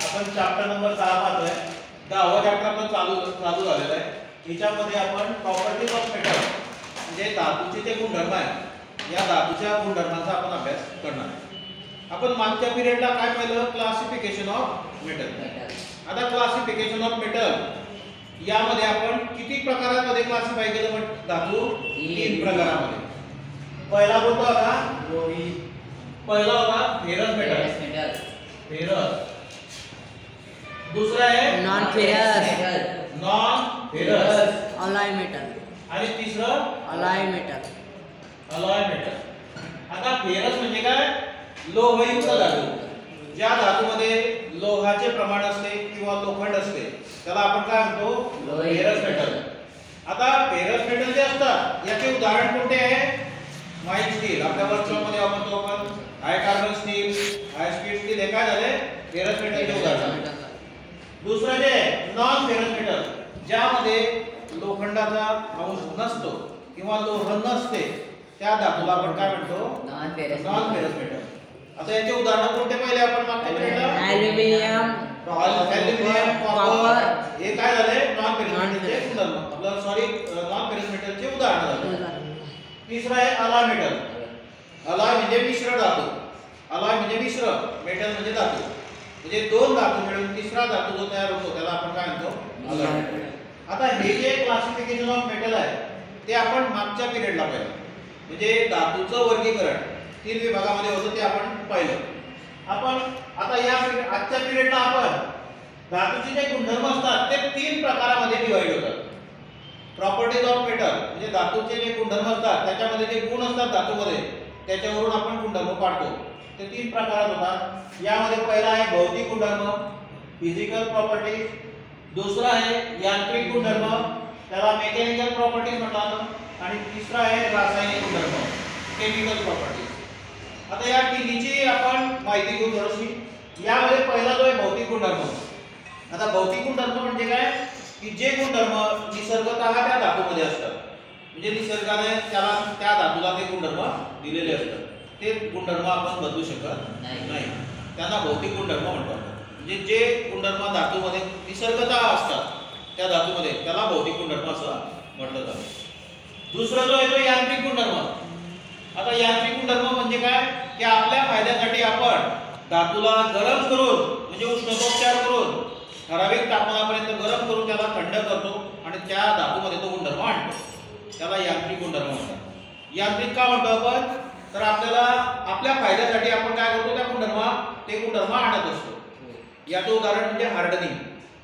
आपण chapter number 6 पाहतोय. 10वा chapter आपला चालू झालेला आहे. याच्यामध्ये आपण प्रॉपर्टीज ऑफ मेटल म्हणजे धातूचे जे गुणधर्म आहे या धातूच्या गुणधर्मांचा आपण अभ्यास करणार आहे. आपण मागच्या पिरियडला काय पाहिलं? Classification of metal. आता क्लासिफिकेशन ऑफ मेटल यामध्ये आपण किती प्रकारांमध्ये क्लासिफाय केलं? धातू 3 प्रकारामध्ये. पहिला कोणता होता? लोहित. पहिला होता फेरस मेटल. फेरस. दूसरा है non ferrous. Non ferrous. Alloy metal. आणि तिसरं अलॉय मेटल. Alloy metal. आता फेरस म्हणजे काय? लोहयुक्त धातू. ज्या धातूमध्ये लोहाचे प्रमाण असते किंवा लोखंड असते त्याला आपण काय म्हणतो? Ferrous metal. आता फेरस मेटल जे असतात याचे उदाहरण कोणते आहे? Mild steel. आपल्या वर्कशॉपमध्ये वापरतो आपण high carbon steel, high speed steel. हे काय झाले? फेरस मेटलचे उदाहरण. दुसरं जे नॉन फेरस मेटल ज्यामध्ये लोखंडाचा अंश नसतो किंवा लोह नसते त्या धातूला आपण काय म्हणतो? Non ferrous metal. आता याचे उदाहरण कोणते पाहिले आपण मागच्या पिरियडला? Aluminium, copper. हे काय झाले? नॉन फेरस मेटलचे गुणधर्म. आपलं सॉरी नॉन फेरस मेटलचे उदाहरण झाले. तिसरा आहे अलॉय मेटल. अलॉय म्हणजे मिश्र धातू. अलॉय म्हणजे मिश्र, मेटल म्हणजे धातू. म्हणजे दोन धातू मिळून तिसरा धातू जो तयार होतो त्याला आपण काय म्हणतो? Alloy metal. आता हे जे क्लासिफिकेशन ऑफ मेटल आहे ते आपण मागच्या पिरियडला पाहिलं. म्हणजे धातूचं वर्गीकरण 3 विभागामध्ये होतं ते आपण पाहिलं. आपण आता या आजच्या पिरियडला आपण धातूचे जे गुणधर्म असतात ते 3 प्रकारामध्ये डिवाइड होतात. प्रॉपर्टीज ऑफ मेटल म्हणजे धातूचे जे गुणधर्म असतात त्याच्यामध्ये जे गुण असतात धातूमध्ये त्याच्यावरून आपण गुणधर्म पाडतो. ते 3 प्रकारात होतात. यामध्ये पहिला आहे भौतिक गुणधर्म, फिजिकल प्रॉपर्टीज. दुसरा आहे यांत्रिक गुणधर्म, त्याला मेकॅनिकल प्रॉपर्टीज म्हणतात. आणि तिसरा आहे रासायनिक गुणधर्म, केमिकल प्रॉपर्टीज. आता या तिन्हीची आपण माहिती घेऊ थोडीशी. यामध्ये पहिला जो आहे भौतिक गुणधर्म. आता भौतिक गुणधर्म म्हणजे काय? की जे गुणधर्म निसर्गतः त्या धातूमध्ये असतात. म्हणजे निसर्गाने त्याला त्या धातूला ते गुणधर्म दिलेले असतात. ते गुणधर्म आपण बदलू शकत नाही. त्यांना भौतिक गुणधर्म म्हणतात. म्हणजे जे गुणधर्म धातूमध्ये निसर्गतः असतात त्या धातूमध्ये त्याला भौतिक गुणधर्म असं म्हटलं जातं. दुसरा जो आहे तो यांत्रिक गुणधर्म. आता यांत्रिक गुणधर्म म्हणजे काय? की आपल्या फायद्यासाठी आपण धातूला गरम करून म्हणजे उष्णतोपचार करून ठराविक तापमानापर्यंत गरम करून त्याला थंड करतो आणि त्या धातूमध्ये तो गुणधर्म आणतो. त्याला यांत्रिक गुणधर्म म्हणतात. यांत्रिक का म्हणतो आपण? तर आपल्याला आपल्या फायद्यासाठी आपण काय करतो? त्या ते गुणधर्म आणत असतो. याचं उदाहरण म्हणजे हार्डनिंग.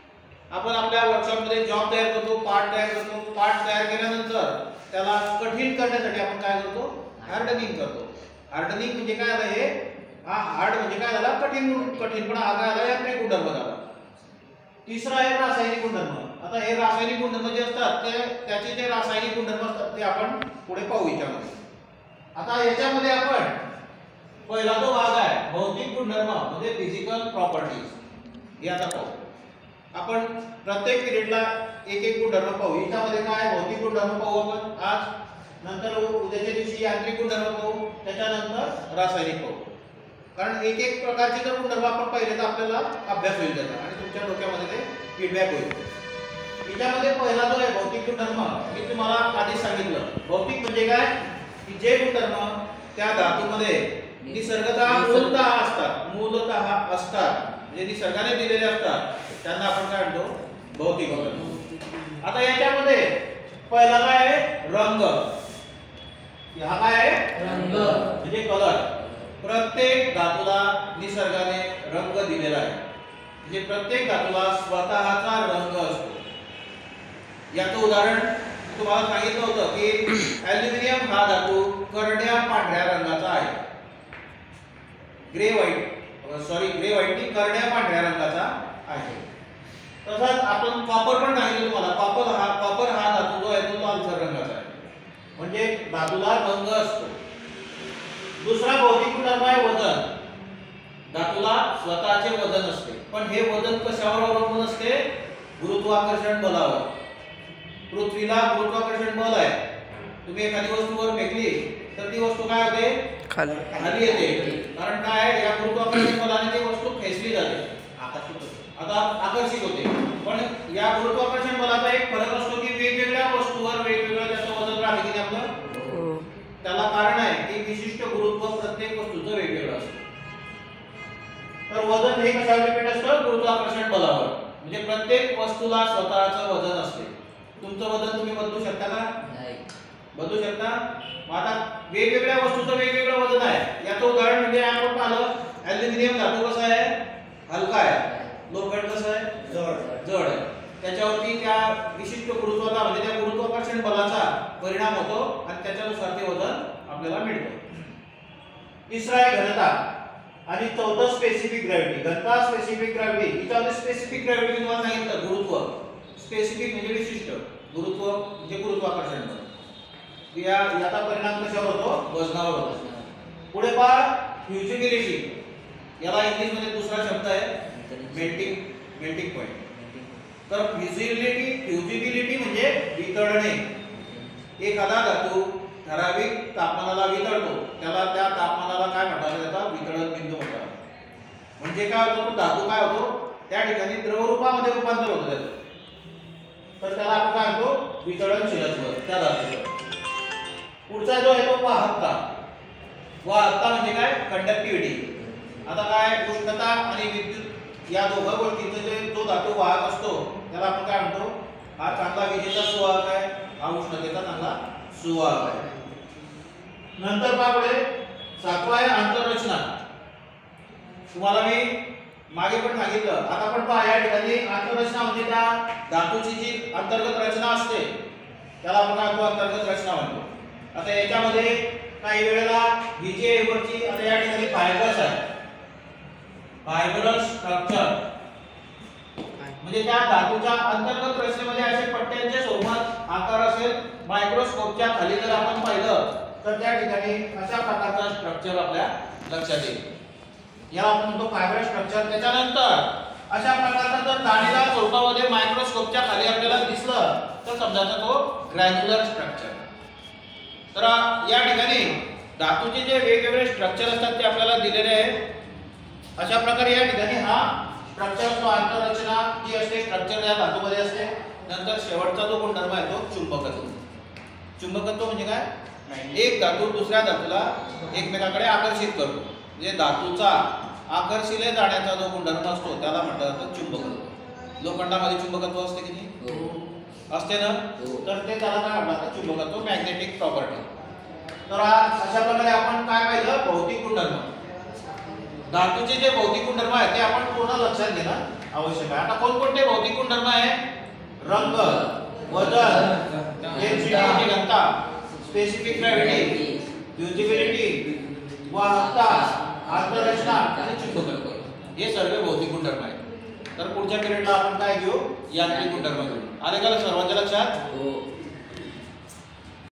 आपण आपल्या वर्कशॉपमध्ये जॉब तयार करतो, पार्ट तयार करतो. पार्ट तयार केल्यानंतर त्याला कठीण करण्यासाठी आपण काय करतो? हार्डनिंग करतो. हार्डनिंग म्हणजे काय झालं? हे हार्ड म्हणजे काय झाला? कठीणपणा हा काय झाला? यांत्रिक गुणधर्म झाला. तिसरा आहे रासायनिक गुणधर्म. आता हे रासायनिक गुणधर्म जे असतात त्याचे जे रासायनिक गुणधर्म असतात ते आपण पुढे पाहू याच्यामध्ये. आता याच्यामध्ये आपण पहिला जो भाग आहे भौतिक गुणधर्म म्हणजे फिजिकल प्रॉपर्टीज. हे आता पाहू. आपण प्रत्येक पिरियडला एक एक गुणधर्म पाहू. याच्यामध्ये काय भौतिक गुणधर्म पाहू आपण आज. नंतर उद्याच्या दिवशी यांत्रिक गुणधर्म पाहू. त्याच्यानंतर रासायनिक पाहू. कारण एक एक प्रकारचे जर गुणधर्म आपण पाहिले तर आपल्याला अभ्यास होईल त्याचा आणि तुमच्या डोक्यामध्ये ते फीडबॅक होईल. याच्यामध्ये पहिला जो आहे भौतिक गुणधर्म मी तुम्हाला आधीच सांगितलं. भौतिक म्हणजे काय? की जे गुणधर्म त्या धातूमध्ये निसर्गतः मूलतः असतात म्हणजे निसर्गाने दिलेले असतात त्यांना आपण काय म्हणतो? भौतिक गुणधर्म. आता याच्यामध्ये पहिला काय आहे? रंग. हा काय आहे? रंग म्हणजे कलर. प्रत्येक धातूला निसर्गाने रंग दिलेला आहे. म्हणजे प्रत्येक धातूला स्वतःचा रंग असतो. याचं उदाहरण तुम्हाला सांगितलं होतं की ॲल्युमिनियम हा धातू करड्या पांढऱ्या रंगाचा आहे. ग्रे व्हाईट करड्या पांढऱ्या रंगाचा आहे. तसंच आपण कॉपर पण सांगितलं तुम्हाला. कॉपर हा धातू जो आहे तो लालसर रंगाचा आहे. म्हणजे धातूला रंग असतो. दुसरा भौतिक गुणधर्म आहे वजन. धातूला स्वतःचे वजन असते. पण हे वजन कशावर अवलंबून असते? गुरुत्वाकर्षण बलावर. पृथ्वीला गुरुत्वाकर्षण बल आहे. तुम्ही एखादी वस्तू वर फेकली तर ती वस्तू काय होते? खाली येते. कारण काय? या गुरुत्वाकर्षण बलाने ती वस्तू खेचली जाते. आकाशात आता आकर्षित होते. पण या गुरुत्वाकर्षण बलाचा एक फरक असतो की वेगवेगळ्या वस्तूवर वेगवेगळं त्याचं वजन राहते की आपलं. हो. त्याला कारण आहे की विशिष्ट गुरुत्व प्रत्येक वस्तूचं वेगवेगळं असतं. तर वजन हे कशावर डिपेंड असतं? गुरुत्वाकर्षण बलावर. म्हणजे प्रत्येक वस्तूला स्वतःचं वजन असते. तुमचं वजन तुम्ही बदलू शकता का? नाही. बदलू शकता? मग आता वेगवेगळ्या वस्तूचं वेगवेगळं वजन आहे. याचं उदाहरण म्हणजे आपण पाहिलं ॲल्युमिनियम धातू कसा आहे? हलका आहे. लोखंड कसं आहे? जड आहे. त्याच्यावरती त्या विशिष्ट गुरुत्वाचा म्हणजे त्या गुरुत्वाकर्षण बलाचा परिणाम होतो आणि त्याच्यानुसार ते वजन आपल्याला मिळतं. तिसरा आहे घनता आणि चौथं स्पेसिफिक ग्रॅव्हिटी. घनता, स्पेसिफिक ग्रॅव्हिटी. याच्यामध्ये स्पेसिफिक ग्रॅव्हिटी तुम्हाला सांगितलं गुरुत्व. स्पेसिफिक म्हणजे विशिष्ट, गुरुत्व म्हणजे गुरुत्वाकर्षण बल. याचा परिणाम कशावर होतो? वजनावर होतो. पुढे पहा फ्युजिबिलिटी. याला इंग्लिश मध्ये दुसरा शब्द आहे मेल्टिंग पॉइंट. तर फ्युजिबिलिटी म्हणजे वितळणे. एखादा धातू ठराविक तापमानाला वितळतो, त्याला त्या तापमानाला काय म्हणतात? त्याचा वितळण बिंदू म्हणतात. म्हणजे काय होतं? तो धातू काय होतो? त्या ठिकाणी द्रवरूपामध्ये रूपांतर होतं त्याचं. तर त्याला आपण काय म्हणतो? वितळनशीलत्व त्या धातूचं. पुढचा जो आहे तो वाहकता. वाहकता म्हणजे काय? कंडक्टिव्हिटी. आता काय उष्णता आणि विद्युत या दोघा गोष्टींचा जो धातू वाहक असतो त्याला आपण काय म्हणतो? हा चांगला विजेचा सुवाहक आहे, हा उष्णतेचा चांगला सुवाहक आहे. नंतर पहा पुढे सातवा आहे आंतररचना. तुम्हाला मी मागे पण सांगितलं. आता पण पहा या ठिकाणी आंतररचना म्हणजे त्या धातूची जी अंतर्गत रचना असते त्याला आपण काय म्हणतो? अंतर्गत रचना म्हणतो. आता याच्यामध्ये काही वेळेला ही जी आहे वरची आता या ठिकाणी फायबर्स आहे. फायबरस स्ट्रक्चर म्हणजे त्या धातूच्या अंतर्गत रचनेमध्ये असे पट्ट्यांच्या स्वरूपात आकार असेल. मायक्रोस्कोपच्या खाली जर आपण पाहिलं तर त्या ठिकाणी अशा प्रकारचा स्ट्रक्चर आपल्या लक्षात येईल. याला आपण म्हणतो फायबर स्ट्रक्चर. त्याच्यानंतर अशा प्रकारचा जर दाणेदार स्वरूपामध्ये मायक्रोस्कोपच्या खाली आपल्याला दिसलं तर समजायचा तो ग्रॅन्युलर स्ट्रक्चर. तर या ठिकाणी धातूचे जे वेगवेगळे स्ट्रक्चर असतात ते आपल्याला दिलेले आहेत. अशा प्रकारे या ठिकाणी हा स्ट्रक्चर असतो. आंतररचना जी असते स्ट्रक्चर या धातूमध्ये असते. नंतर शेवटचा जो गुणधर्म आहे तो चुंबकत्व. चुंबकत्व म्हणजे काय? एक धातू दुसऱ्या धातूला एकमेकांकडे आकर्षित करतो. म्हणजे धातूचा आकर्षिले जाण्याचा जो गुणधर्म असतो त्याला म्हटलं जातं चुंबकत्व. लोखंडामध्ये चुंबकत्व असते की नाही? असते ना? तर ते त्याला काय म्हणतात? चुंबकत्व, मॅग्नेटिक प्रॉपर्टी. तर अशा प्रकारे आपण काय पाहिलं? भौतिक गुणधर्म. धातूचे जे भौतिक गुणधर्म आहेत ते आपण पूर्ण लक्षात घेणं आवश्यक आहे. आता कोणकोणते भौतिक गुणधर्म आहे? रंग, वजन, डेन्सिटी म्हणजे घनता, स्पेसिफिक ग्रॅव्हिटी, फ्युजिबिलिटी, वाहकता, आंतररचना आणि चुंबकत्व. हे सर्व भौतिक गुणधर्म आहेत. तर पुढच्या पिरियडला आपण काय घेऊ? यांत्रिक गुणधर्म घेऊ. आले का सर्वांच्या लक्षात?